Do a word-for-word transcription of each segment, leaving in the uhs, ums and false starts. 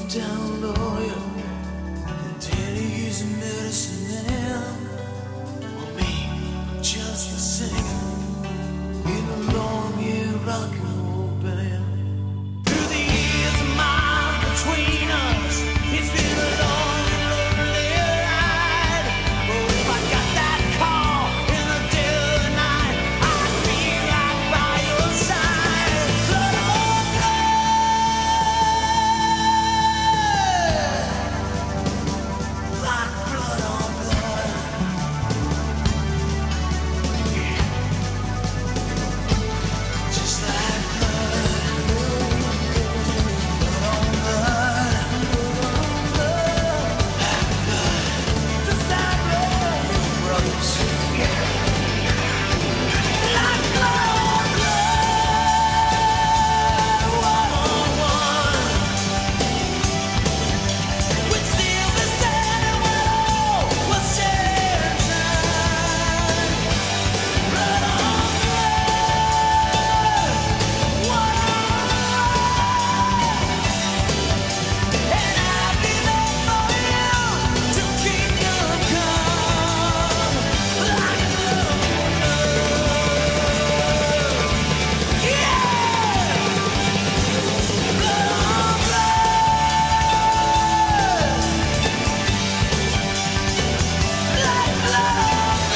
down loyal until he is a medicine man. For me, just for singing in a long year rock and roll band. Through the years, the miles between us, it's been a long and lonely ride. But if I got that call in the dead of the night, I'd be right by your side. Blood on blood, like blood on blood. Yeah, just like blood, blood on blood, like blood, just like blood, brothers. Yeah, like blood on blood, one on one. We'd still be standing when all was said and done. Blood on blood, one on one. And I'll be there for you to keep you calm. Like blood on blood. Yeah, blood on blood, like blood on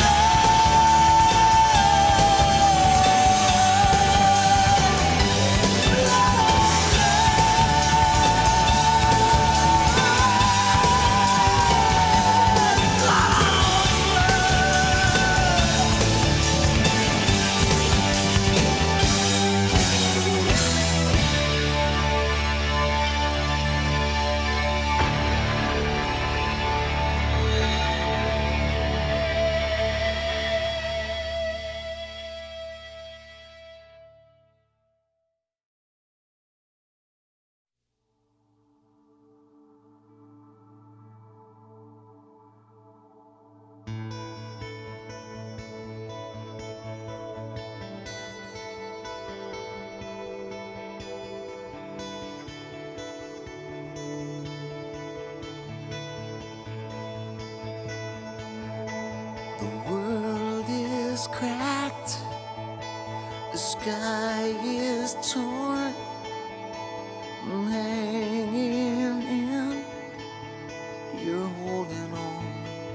The world is cracked, the sky is torn. I'm hanging in, you're holding on.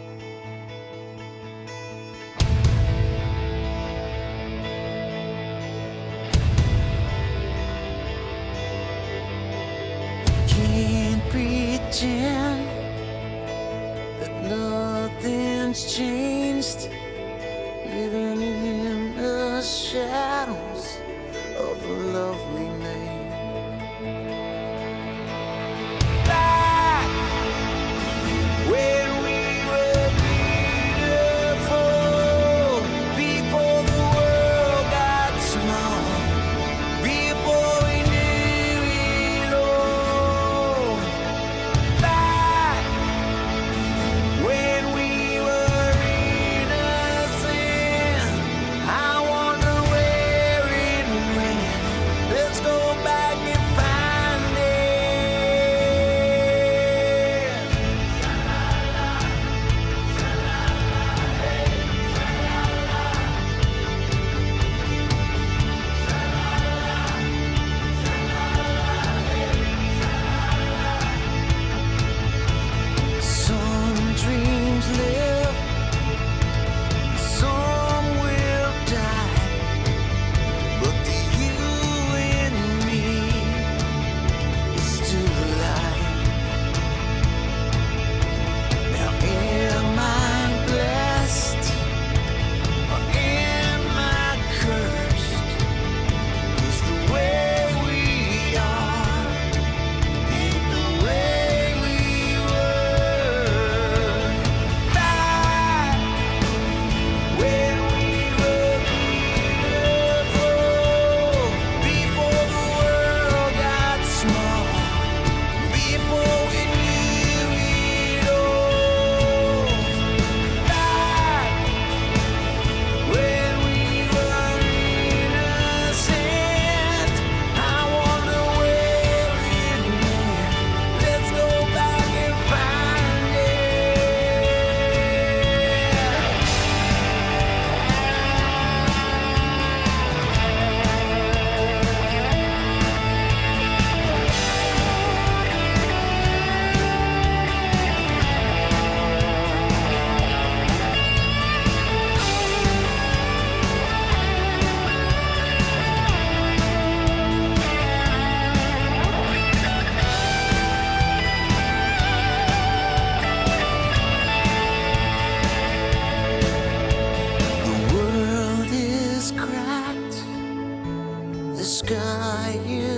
Can't pretend that nothing's changed, living in the shadows of the love we made. Back when we were beautiful, before the world got small, before we knew it all. Back when we were innocent, I wonder where it went.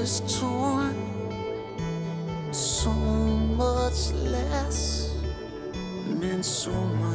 is torn, so much less meant so much.